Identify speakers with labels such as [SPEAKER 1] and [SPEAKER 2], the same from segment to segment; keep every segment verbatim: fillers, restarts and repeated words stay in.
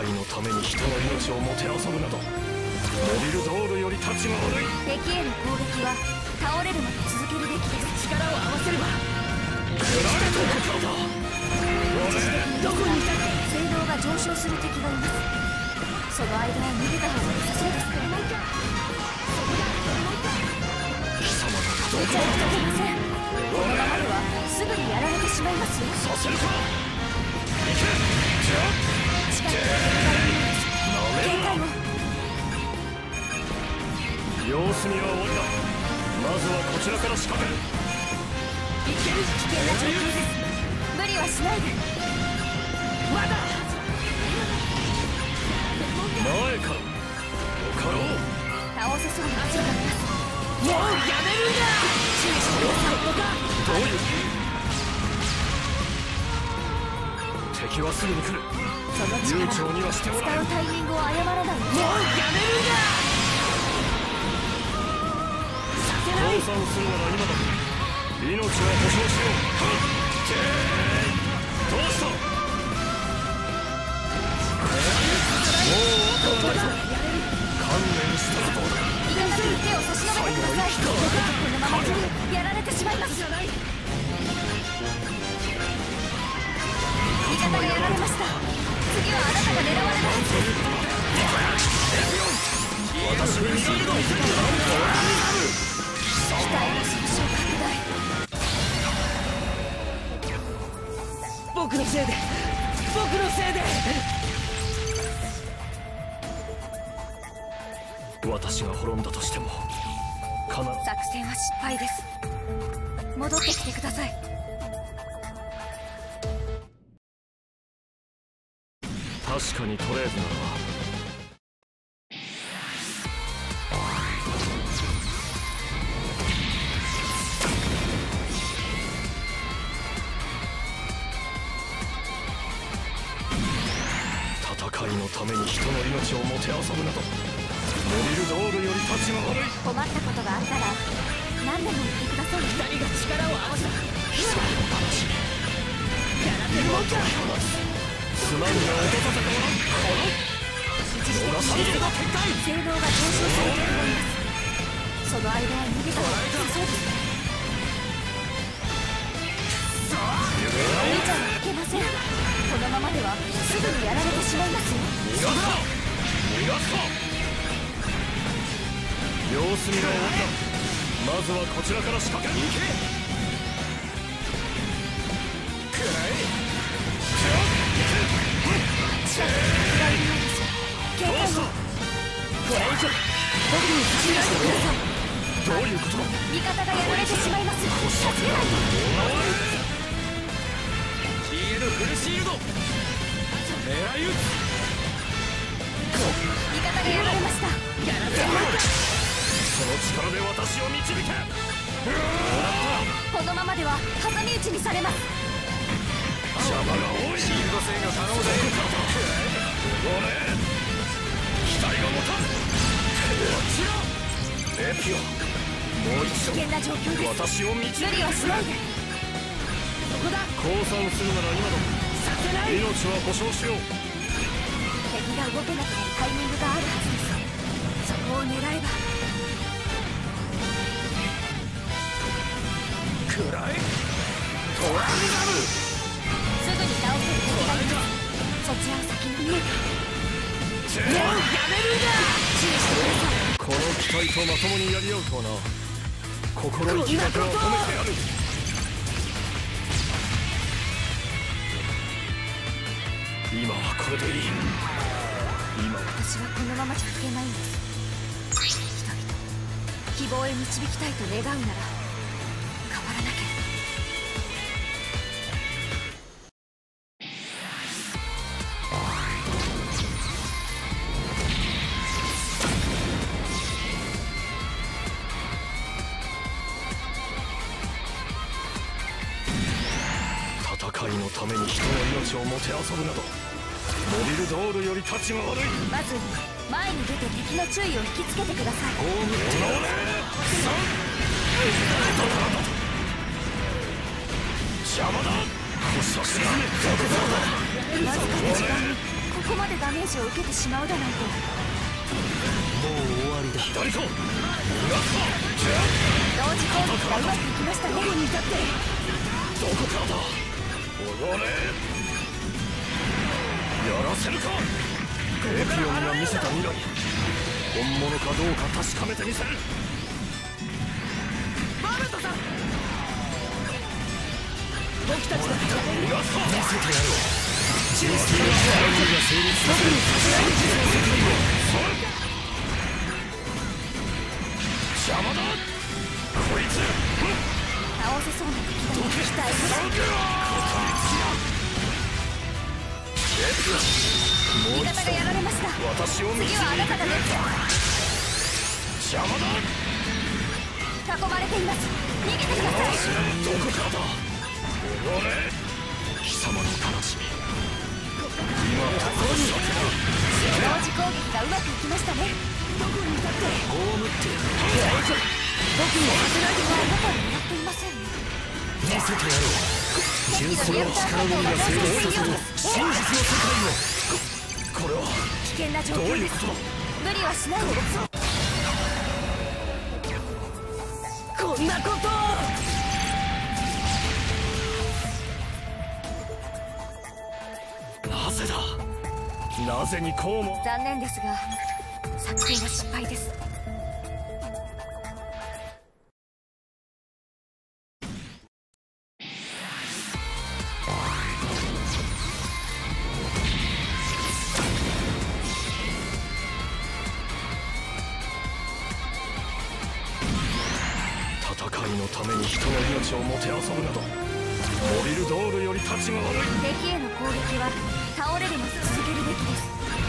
[SPEAKER 1] いのために人の命をもてあそぶなど、モビルドールより立ちが悪い。
[SPEAKER 2] 敵への攻撃は倒れるまで続けるべきです。力を合わせれば
[SPEAKER 1] 食られとこからだ。
[SPEAKER 2] どこにいたって性能が上昇する敵がいます。その間は逃げた方が良さそうですね。
[SPEAKER 1] 貴様が
[SPEAKER 2] めちゃくちゃ出ません。このままではすぐにやられてしまいますよ。
[SPEAKER 1] させるか。行け。
[SPEAKER 2] 近くで敵がいるようです。警戒を。
[SPEAKER 1] 様子見は終わりだ。まずはこちらから仕掛ける。
[SPEAKER 2] いける。危険な状況です。無理はしないで。まだ
[SPEAKER 1] 前からよかろう。
[SPEAKER 2] 倒せそうな圧があります。
[SPEAKER 3] もうやめるんだ。
[SPEAKER 2] 注意してください。
[SPEAKER 1] どういう敵はすぐに来る。
[SPEAKER 2] その力
[SPEAKER 1] 悠長にはして
[SPEAKER 2] 使う
[SPEAKER 1] おられる。
[SPEAKER 2] タイミングを誤らないように。
[SPEAKER 3] もうやめるんだ。させない。
[SPEAKER 1] 降参するなら今だ。命は保証しよう。どうした。もう後はないぞ。観念したらどうだ。
[SPEAKER 2] いただき手を差し伸べてください。このままじゃやられてしまいます。味方がやられました。次はあなたが狙われます。
[SPEAKER 1] 私はシールドを見せるんだ。
[SPEAKER 2] 機体の損傷拡大。
[SPEAKER 3] 僕のせいで僕のせいで
[SPEAKER 1] 私が滅んだとしても必ず。
[SPEAKER 2] 作戦は失敗です。戻ってきてください。
[SPEAKER 1] 確かにとりあえずなら戦いのために人の命をもてあそぶなど、モビルドールより立ちが悪い。
[SPEAKER 2] 困ったことがあったら何でも言ってください。
[SPEAKER 3] 二人が力を合わせた。
[SPEAKER 1] 貴様の話
[SPEAKER 3] やらせるもんか。
[SPEAKER 1] すまんが落とさせてもらう。
[SPEAKER 2] 一時的に
[SPEAKER 1] シールド展開。
[SPEAKER 2] 性能が上昇する敵がいます。その間は逃げた方が良さそうですね。見ちゃいけません。このままではすぐにやられてしまいますよ。
[SPEAKER 1] 逃がすか。逃がすか。様子見が終わりだ。まずはこちらから仕掛ける。行け。くらえ。
[SPEAKER 2] 近くに敵がいるようです。警戒を。
[SPEAKER 3] これ以上僕に差し出してください。
[SPEAKER 1] どういうことだ。
[SPEAKER 2] 味方がやられてしまいます。助けないと。
[SPEAKER 1] 消えるフルシールド。狙い撃つ。
[SPEAKER 2] 味方がやられました。
[SPEAKER 3] やらせるもんか。
[SPEAKER 1] その力で私を導け。
[SPEAKER 2] このままでは挟み撃ちにされます。
[SPEAKER 1] 邪魔が多い。シールド制が可能で俺機体が持たん。こちらエピオもう一度
[SPEAKER 2] 危険な状況です。
[SPEAKER 1] 私を導け。
[SPEAKER 2] 無理はしないで。
[SPEAKER 3] そこだ。
[SPEAKER 1] 降参するなら今だ。
[SPEAKER 3] させない。
[SPEAKER 1] 命は保証しよう。
[SPEAKER 2] 敵が動けなくなるタイミングがあるはずです。そこを狙えば。
[SPEAKER 1] くらえトランザム。
[SPEAKER 2] すぐに倒せる敵がいます。そちらを先に見えた。
[SPEAKER 3] もうやめるんだ。
[SPEAKER 2] 注意してください。
[SPEAKER 1] この機体とまともにやり合うとはな。心意気だけは止めてやる。今はこれでいい。今は
[SPEAKER 2] 私はこのままじゃいけないんです。人々を希望へ導きたいと願うなら変わらなければ。
[SPEAKER 1] 戦いのために人の命をもてあそぶなど、モビルドールより立ちが悪い。
[SPEAKER 2] まず前に出て敵の注意を引きつけてください。
[SPEAKER 1] ホームってやれ。邪魔だ。こそ沈め。
[SPEAKER 2] わずかな時間にこここまでダメージを受けてしまうだなんて。
[SPEAKER 3] もう終わりだ。
[SPEAKER 1] 左か
[SPEAKER 2] 同時攻撃がうまくいきましたね。どこにいたって
[SPEAKER 1] どこからだ。おられやらせるか。エピオンが見せた未来、本物かどうか確かめてみせる。
[SPEAKER 3] バーベットさん、僕たちだ。
[SPEAKER 1] 逃がすか。見せてやろう。純粋な力が成立させる。邪魔だこいつ。
[SPEAKER 2] 倒せそうな敵だと期待する。味方がやられました。
[SPEAKER 1] 私を見
[SPEAKER 2] 次はあなたがです。
[SPEAKER 1] 邪魔だ。
[SPEAKER 2] 囲まれています。逃げてください。
[SPEAKER 1] どこからだ。おれ貴様の悲しみ、今ここに。
[SPEAKER 2] 同時攻撃がうまくいきましたね。
[SPEAKER 3] どこにいたって
[SPEAKER 1] 葬ってやる。
[SPEAKER 3] 大丈夫。僕にはさせないで。
[SPEAKER 2] あなたを狙っていませんね。
[SPEAKER 1] 見せてやろう。純粋な力のみが成立させる真実の世界を。これは
[SPEAKER 2] 危険な状
[SPEAKER 1] どう
[SPEAKER 2] 況です。
[SPEAKER 1] いうことだ。
[SPEAKER 2] 無理はしないで。
[SPEAKER 3] こんなことを。
[SPEAKER 1] なぜだ。なぜにこうも。
[SPEAKER 2] 残念ですが作戦は失敗です。
[SPEAKER 1] 戦いのために人の命をもてあそぶなど、モビルドールより立ちが悪い。
[SPEAKER 2] 敵への攻撃は倒れるまで続けるべきです。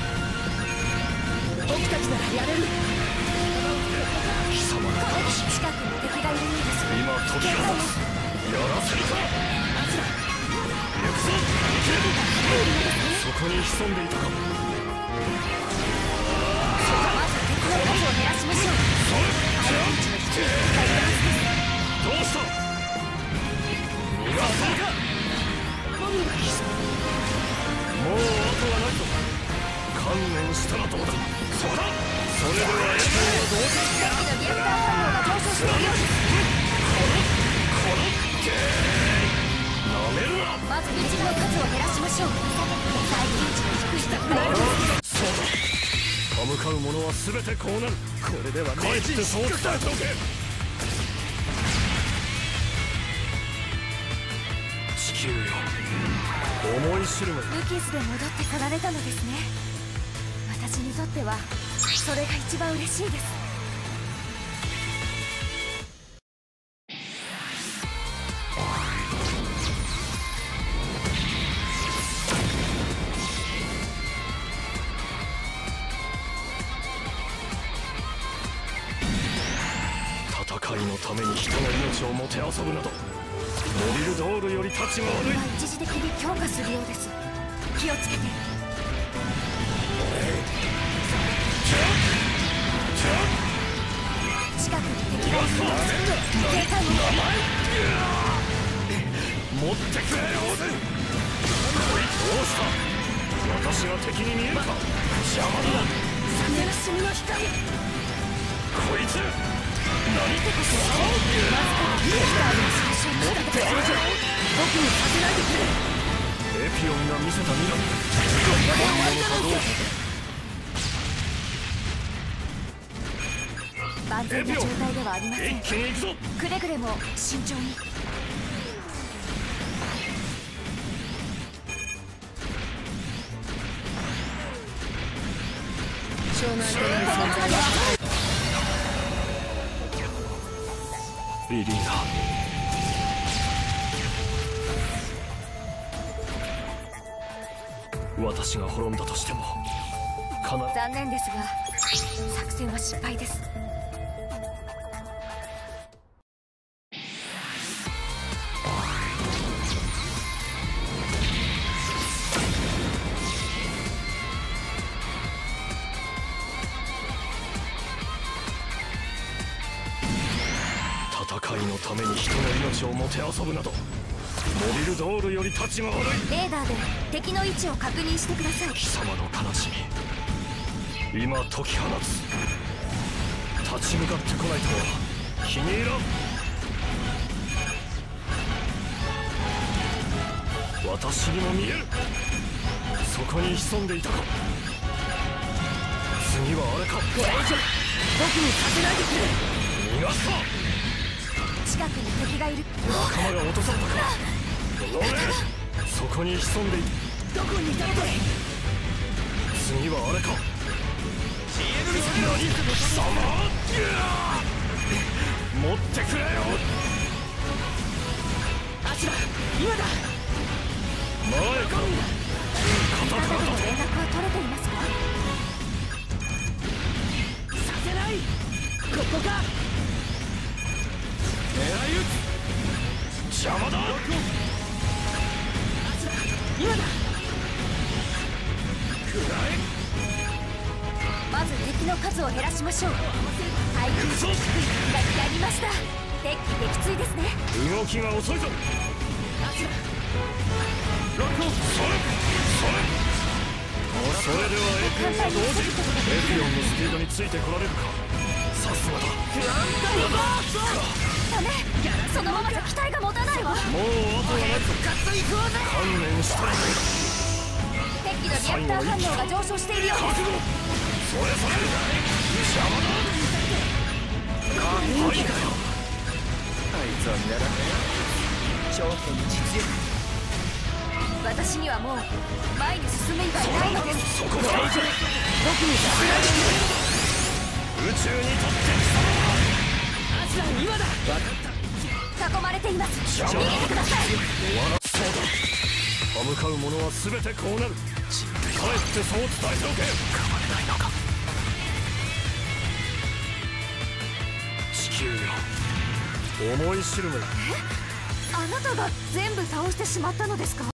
[SPEAKER 3] 僕たちならやれる。
[SPEAKER 1] 貴様の悲しみ、
[SPEAKER 2] 近くに敵がいるようです。
[SPEAKER 1] 今時が経つ。やらせるか。行くぞ。行け。そこに潜んでいたか。
[SPEAKER 2] まず敵の数を減らしましょう。相手の引きが入れます。
[SPEAKER 1] どうした。逃がせるか。もう後はないぞ。観念したらどうだ。そうだ。それではエピオンはどうだ。
[SPEAKER 2] 敵のリアクター反応が上昇しているようです。
[SPEAKER 1] このゲーなめるな。
[SPEAKER 2] まず備蓄の数を減らしましょう。再現値の低い敵がいる。
[SPEAKER 1] そうだ。歯向かう者は全てこうなる。これでは帰ってそう伝えておけ。地球よ、思い知るがいい。
[SPEAKER 2] 無傷で戻ってこられたのですね。私にとってはそれが一番嬉しいです。
[SPEAKER 1] 戦いのために人の命をもてあそぶなど、モビルドールより立ちが悪い。
[SPEAKER 2] 今一時的に強化するようです。気をつけて。近くに敵がいるようです。警戒を。
[SPEAKER 1] 持ってくれ、オーゼン。こいつどうした。私が敵に見えるか。邪魔だ。
[SPEAKER 3] 冷める炭の光。
[SPEAKER 1] こいつ何てことだ。
[SPEAKER 2] リアクターの最初に
[SPEAKER 3] 持ってそれじゃ僕にさせないでくれ。
[SPEAKER 1] エピオンが見せた未来、
[SPEAKER 3] これで終わりだろうか。
[SPEAKER 2] 万全な状態ではありません。
[SPEAKER 1] 一気に行くぞ。
[SPEAKER 2] くれぐれも慎重に。
[SPEAKER 3] 湘南という存在は
[SPEAKER 1] リリーナ、私が滅んだとしても必ず。
[SPEAKER 2] 残念ですが作戦は失敗です。
[SPEAKER 1] 戦いのために人の命をもてあそぶなど、モモビルドールより立ちが悪い。
[SPEAKER 2] レーダーで敵の位置を確認してください。
[SPEAKER 1] 貴様の悲しみ今解き放つ。立ち向かってこないとは気に入らん。私にも見える。そこに潜んでいたか。次はあれか。
[SPEAKER 3] これ以上僕にさせないでくれ。
[SPEAKER 1] 逃がすか。
[SPEAKER 2] 近くに敵がいる。
[SPEAKER 1] 仲間が落とされたか。おれそこに潜んでいた。
[SPEAKER 3] どこにいたのだい。
[SPEAKER 1] 次はあれか。何貴様持ってくれよ。
[SPEAKER 3] あちら今だ。
[SPEAKER 1] 前か。
[SPEAKER 2] 味方と連絡は取れていますか？
[SPEAKER 3] させない。ここか。
[SPEAKER 1] 狙い撃つ。邪魔だ。
[SPEAKER 3] あちら今だ。
[SPEAKER 1] 食らえ。
[SPEAKER 2] まず敵の数を減らしましょう。対空射撃がやりました。敵機撃墜ですね。
[SPEAKER 1] 動きが遅いぞ。
[SPEAKER 3] あちら
[SPEAKER 1] ロックオフ。それそれそれではエピオンが同時。エピオンのスピードについてこられるか。さすがだ。
[SPEAKER 2] ダメ、そのままじゃ機体が持たないわ。
[SPEAKER 1] もうあとはないぞ。観念したい。
[SPEAKER 2] 敵機のリアクター反応が上昇しているようです。
[SPEAKER 1] 覚悟。それそれ邪魔だ。
[SPEAKER 3] いいかよ。あいつは狙って頂点の実力。
[SPEAKER 2] 私にはもう前に進む以外ないのです。
[SPEAKER 1] そこだ。
[SPEAKER 3] 僕にさせないで
[SPEAKER 1] 宇宙にとって
[SPEAKER 3] あちら今だ。分かった。
[SPEAKER 2] 囲まれています。
[SPEAKER 1] 邪魔だ。
[SPEAKER 2] 逃げてください。
[SPEAKER 1] 終わらそうだ。歯向かう者は全てこうなる。帰ってそう伝えておけ。変われないのか。地球よ思い知るのよ。
[SPEAKER 2] あなたが全部倒してしまったのですか？